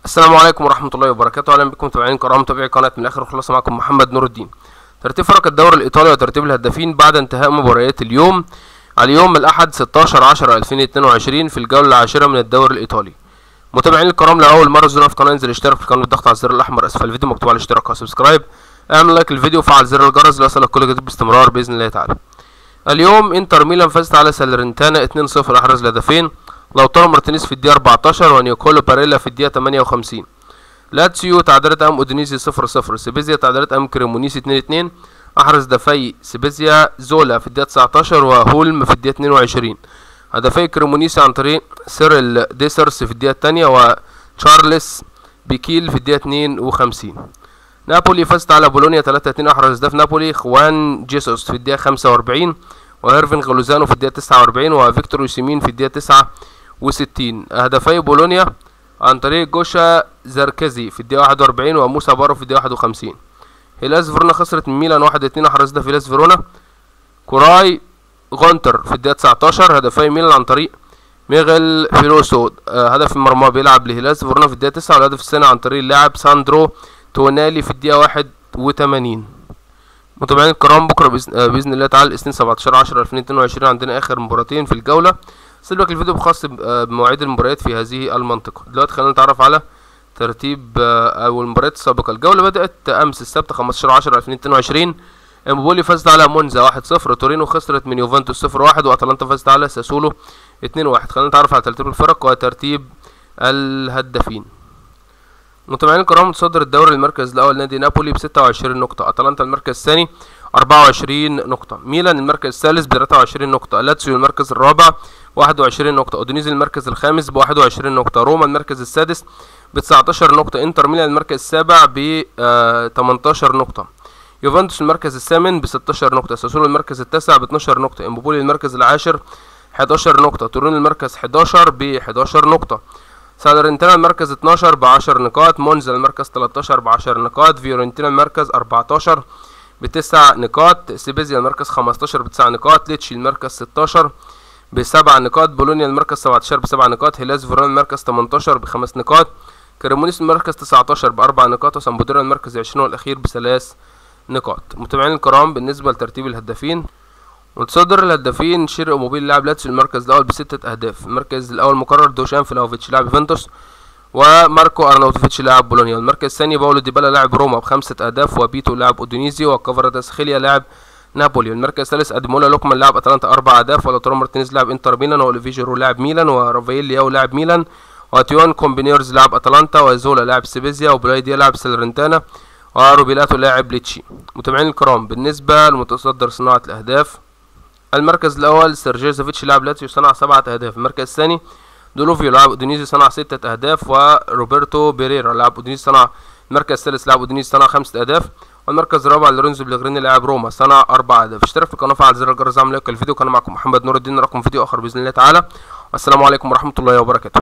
السلام عليكم ورحمة الله وبركاته. أهلا بكم متابعين كرام متابعي قناة من الآخر وخلاص. معكم محمد نور الدين. ترتيب فرق الدوري الإيطالي وترتيب الهدافين بعد انتهاء مباريات اليوم. اليوم الأحد 16/10/2022 في الجولة العاشرة من الدوري الإيطالي. متابعين الكرام، لأول مرة تزورنا في القناة انزل اشترك في القناة بالضغط على الزر الأحمر أسفل الفيديو مكتوب على الاشتراك وسبسكرايب. اعمل لايك للفيديو وفعل زر الجرس ليصلك كل جديد باستمرار بإذن الله تعالى. اليوم انتر ميلان فازت على سالرنتانا 2-0. أحرز الهدفين لوتارو مارتينيز في الدقيقة 14 ونيكولو باريلا في الدقيقة 58. لاتسيو تعادلت امام اودينيزي 0-0. سيبيزيا تعادلت امام كريمونيسي 2-2. احرز هدفي سيبيزيا زولا في الدقيقة 19 وهولم في الدقيقة 22. هدفي كريمونيسي عن طريق سيريل ديسرس في الدقيقة الثانية وتشارلز بيكيل في الدقيقة 52. نابولي فازت على بولونيا 3-2. احرز هدف نابولي خوان جيسوس في الدقيقة 45 وهيرفين غلوزانو في الدقيقة 49 وفيكتور يوسيمين في الدقيقة 69. هدفي بولونيا عن طريق جوشا زركزي في الدقيقة 41 وموسى بارو في الدقيقة 51. هيلاس فيرونا خسرت من ميلان 1-2. احرز هدف هيلاس فيرونا كوراي غونتر في الدقيقة 19. هدفي ميلان عن طريق ميغيل فيلوسو. هدف المرمى بيلعب لهيلاس فيرونا في الدقيقة 9 والهدف الثاني عن طريق اللاعب ساندرو تونالي في الدقيقة 81. متابعين الكرام، بكرة بإذن الله تعالى الاثنين 17/10/2022 عندنا آخر مباراتين في الجولة. سيبلك الفيديو بخاص بمواعيد المباريات في هذه المنطقة. دلوقتي خلينا نتعرف على ترتيب أو المباريات السابقة. الجولة بدأت أمس السبت 15/10/2022. امبولي فازت على مونزا 1-0. تورينو خسرت من يوفنتوس 0-1 وأتلانتا فازت على ساسولو 2-1. خلينا نتعرف على ترتيب الفرق وترتيب الهدافين. متابعين الكرام، متصدر الدوري المركز الأول نادي نابولي ب 26 نقطة. أتلانتا المركز الثاني 24 نقطة. ميلان المركز الثالث ب 23 نقطة. لاتسيو المركز الرابع 21 نقطة. اودينيزي المركز الخامس ب 21 نقطة. روما المركز السادس ب 19 نقطة. انتر ميلان المركز السابع ب 18 نقطة. يوفنتوس المركز الثامن ب 16 نقطة. ساسولو المركز التاسع ب 12 نقطة. امبولي المركز العاشر 11 نقطة. تورينو المركز 11 ب 11 نقطة. سالرنتانا المركز 12 ب 10 نقاط. مونزا المركز 13 ب 10 نقاط. فيورنتينا المركز 14 ب9 نقاط. سيبيزيا المركز 15 ب9 نقاط. ليتشي المركز 16 ب7 نقاط. بولونيا المركز 17 ب7 نقاط. هيلاس فيرونا المركز 18 ب5 نقاط. كريمونيس المركز 19 ب4 نقاط. وسامبودورا المركز 20 والاخير ب3 نقاط. متابعين الكرام، بالنسبة لترتيب الهدافين، متصدر الهدافين شيرو موبيل لاعب لاتسيو المركز الاول ب6 اهداف. المركز الاول مقرر دوشان فلاوفيتش لاعب يوفنتوس وماركو ارناوتوفيتش لاعب بولونيا. المركز الثاني باولو ديبالا لاعب روما ب5 اهداف وبيتو لاعب اودينيزي وكفاراتسخيليا لاعب نابولي. المركز الثالث ادمولا لوكمان لاعب اتلانتا 4 اهداف ولوتارو مارتينيز لاعب انتر ميلان واوليفي جيرو لاعب ميلان ورافائيل لياو لاعب ميلان وتيون كومبينيرز لاعب اتلانتا وزولا لاعب سيبيزيا وبلايديا لاعب سالرنتانا وروبيلاتو لاعب ليتشي. متابعين الكرام، بالنسبة لمتصدر صناعة الاهداف، المركز الاول سيرجيزوفيتش لاعب لاتسيو صنع 7 اهداف. المركز الثاني دولوفيو لاعب اودينيزي صنع 6 اهداف وروبرتو بيريرا لاعب اودينيزي صنع. المركز الثالث لاعب اودينيزي صنع 5 اهداف. والمركز الرابع لورينزو بلغريني لاعب روما صنع 4 اهداف. اشترك في القناه وفعل زر الجرس اعمل لايك للفيديو. كان معكم محمد نور الدين، نراكم فيديو اخر باذن الله تعالى، والسلام عليكم ورحمه الله وبركاته.